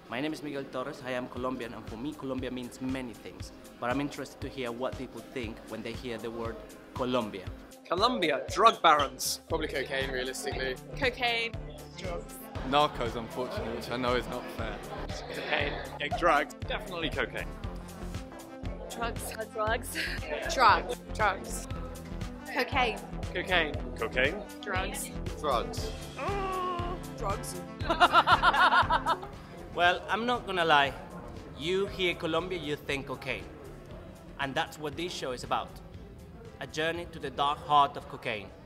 My name is Miguel Torres, I am Colombian, and for me Colombia means many things, but I'm interested to hear what people think when they hear the word Colombia. Colombia, drug barons. Probably cocaine, realistically. Cocaine. Drugs. Narcos, unfortunately, which I know is not fair. Cocaine. Yeah, drugs. Definitely cocaine. Drugs. Drugs. Drugs. Drugs. Cocaine. Cocaine. Cocaine. Drugs. Drugs. Drugs. Well, I'm not gonna lie, you hear Colombia, you think cocaine. And that's what this show is about. A journey to the dark heart of cocaine.